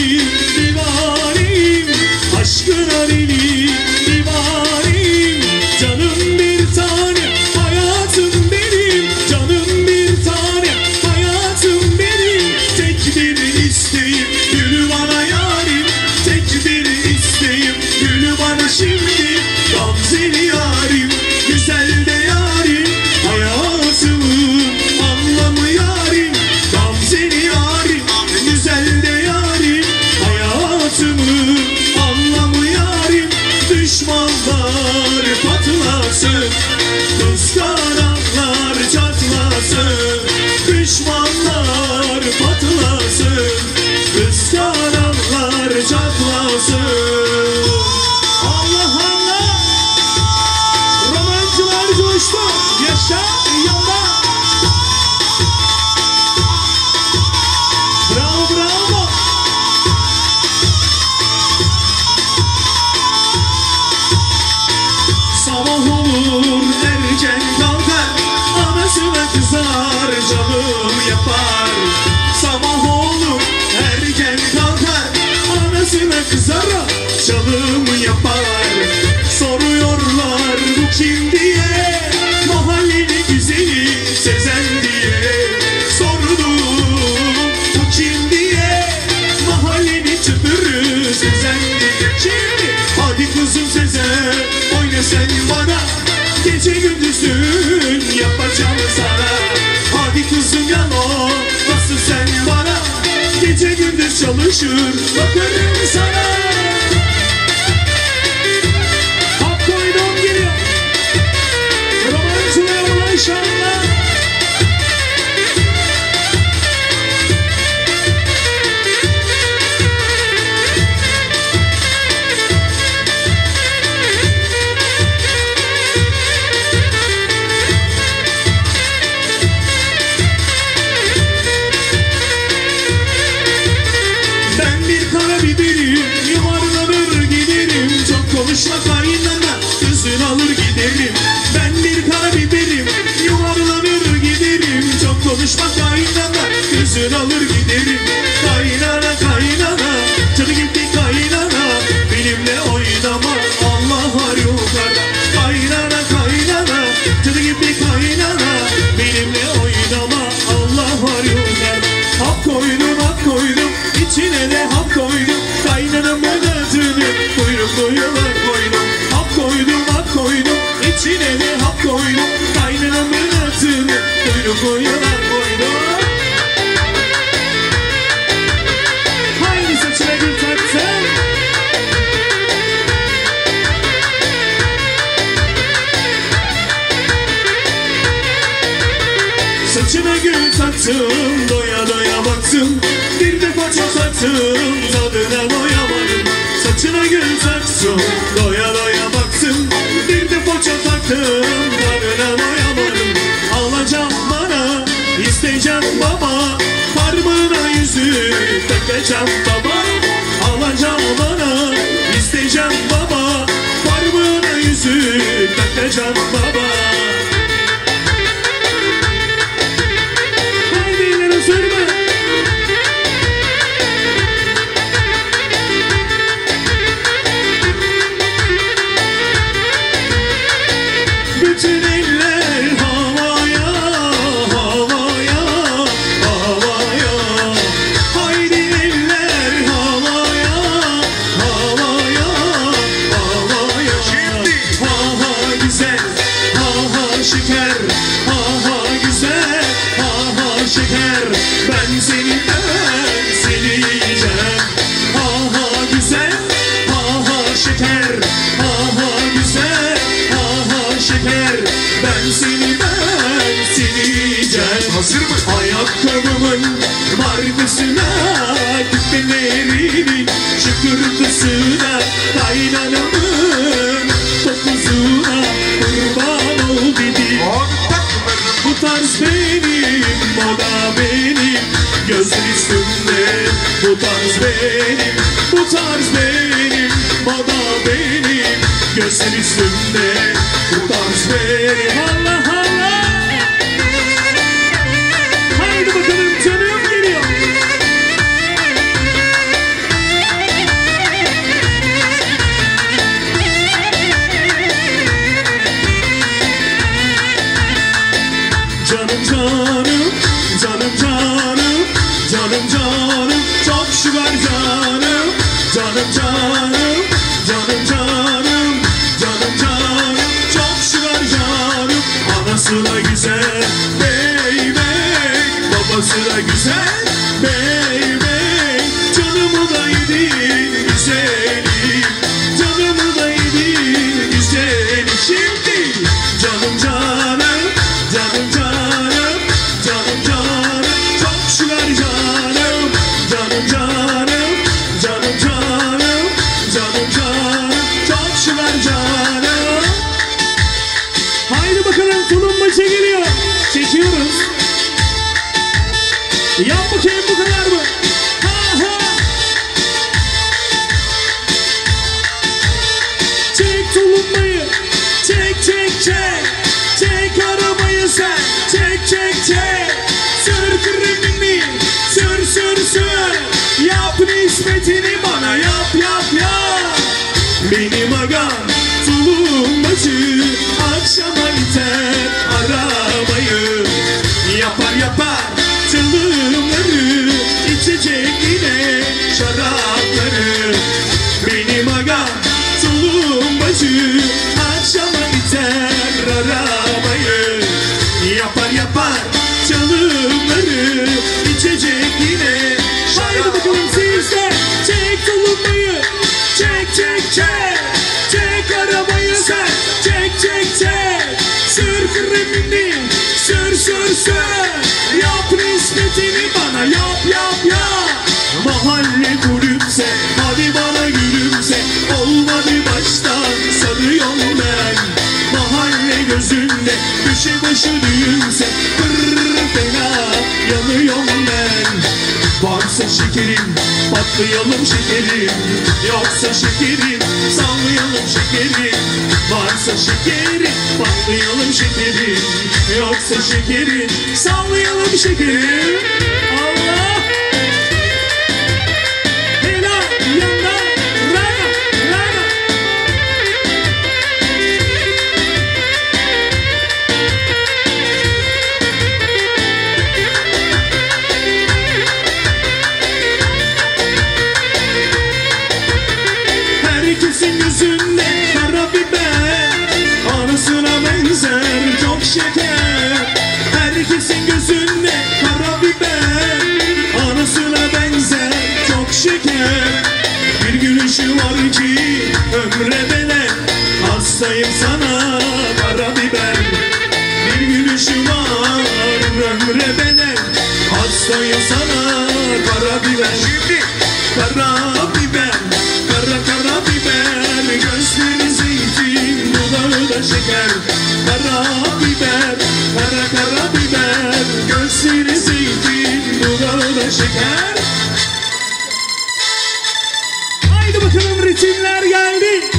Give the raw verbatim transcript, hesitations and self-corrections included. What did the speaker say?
deli divaneyim, aşkına deli divaneyim. Canım bir tane, hayatım benim, canım bir tane, hayatım benim. Tek bir isteğim, gül bana yarim, tek bir isteğim, gül bana şimdi. Gamzeli yarim, güzel de yarim, hayatımın anlamı yarim. Gamzeli yarim, güzel de yarim, hayatımın anlamı yarim. Düşmanlar patlasın, kıskananlar çatlasın. Düşmanlar patlasın, kıskananlar çatlasın. Allah Allah! Romancılar coştu, yaşa yola. Bravo bravo! Sabah olur erken kalkar, anasına kızar, canım yapar. Sabah olur erken kalkar, anasına kızar, canım yapar. Soruyorlar bu kim diye, mahallenin güzeli Sezen diye. Sordum bu kim diye, mahallenin çıpırı Sezen diye. Şimdi hadi kızım Sezen, oyna sen bana, gece gündüzün yapacağım sana. Hadi kızım yalo, nasıl sen bana, gece gündüz çalışır bakarım sana. Hap koydum geliyor, romancılar ulan inşallah. Konuşma kaynana, kızın alır giderim. Ben bir karabiberim, yuvarlanır giderim. Çok konuşma kaynana, kızın alır giderim. Kaynana kaynana, canı gitti kaynana, benimle oynama, Allah var yukarıda. Kaynana kaynana, canı gitti kaynana, benimle oynama, Allah var yukarıda. Hap koydum hap koydum, içine de hap koydum. Kaynanamın adını kuyruk duyular koydum. Hap koydum hap koydum, içine de hap koydum. Kaynanamın adını kuyruk duyular koydum. Haydi saçına gül taksın. Saçına gül taktım, doya doya baktım. Bir defa çok taktım, tadına doyamadım. Saçına gül taktım, doya doya baktım. Bir defa çok taktım, tadına doyamadım. Alacağım bana, isteyeceğim baba, parmağına yüzük takacağım baba. Alacağım bana, isteyeceğim baba, parmağına yüzük takacağım baba. Bütün eller havaya, havaya, havaya. Haydi eller havaya, havaya, havaya. Ha ha güzel, ha ha şeker, ha ha güzel, ha ha şeker. Ben seni ben seni yiyeceğim. Ha ha güzel, ha ha şeker, ha ha güzel, ha ha şeker. Ben seni ben seni yiyeceğim. Hazır mı? Ayakkabımın markasına, küpelerinin şıkırtısına, kaynanamın topuzuna kurban ol dedi. Bu tarz benim, moda benim, gözün üstünde. Bu tarz benim, bu tarz benim, moda benim, gözün üstünde. Bu tarz benim. Allah Allah. Haydi bakalım canım geliyor. Canım canım, canım canım, canım canım, çok şınar canım. Anası da güzel, bey bey, babası da güzel, bey bey. Canımı da yedin güzelim, canımı da yedin güzelim. Şimdi canım canım, canım canım, canım canım, çok şınar canım. Canım canım, canım canım, canım canım, çok şınar canım. Haydi bakalım, tulumba çekiliyor. Çekiyoruz. Yap bakayım, bu kadar mı? Ha ha. Çek tulumbayı, çek çek çek. Çek arabayı sen, çek çek çek. Sür kremini, sür sür sür. Yap nispetini bana, yap yap yap. Benim agam tulumbacı, akşama iter arabayı. Yapar yapar tılımları, içecek yine şarapları. Benim agam tulumbacı, akşama iter arabayı. Yapar yapar çalımları, içecek yine şarapları. Haydi bakalım sizler, çek tulumbayı, çek çek çek. Çek arabayı sen, çek çek çek. Sür kremini, sür sür sür. Yap nispetini bana, yap yap yap. Mahalle kulüpse, hadi bana gülümse. Olmadı baştan sarıyorum ben. Mahalle gözünde, köşe başı düğünse. Pırr fena yanıyorum ben. Varsa şekerim, patlayalım şekerim. Yoksa şekerim, sallayalım şekerim. Varsa şekerim, patlayalım şekerim. Yoksa şekerim, sallayalım şekerim. Allah! Helal, yanda, raga, raga. Herkesin yüzünde kara biber, anasına benzer çok şeker. Herkesin gözünde kara biber, anasına benzer çok şeker. Bir gülüşü var ki ömre bedel, hastayım sana kara biber. Bir gülüşü var ömre bedel, hastayım sana kara biber. Şimdi kara biber, kara kara biber, gözleri zeytin, dudağı da şeker. Kara biber, kara kara biber, gözleri zeytin, dudağı da şeker. Haydi bakalım, ritimler geldi.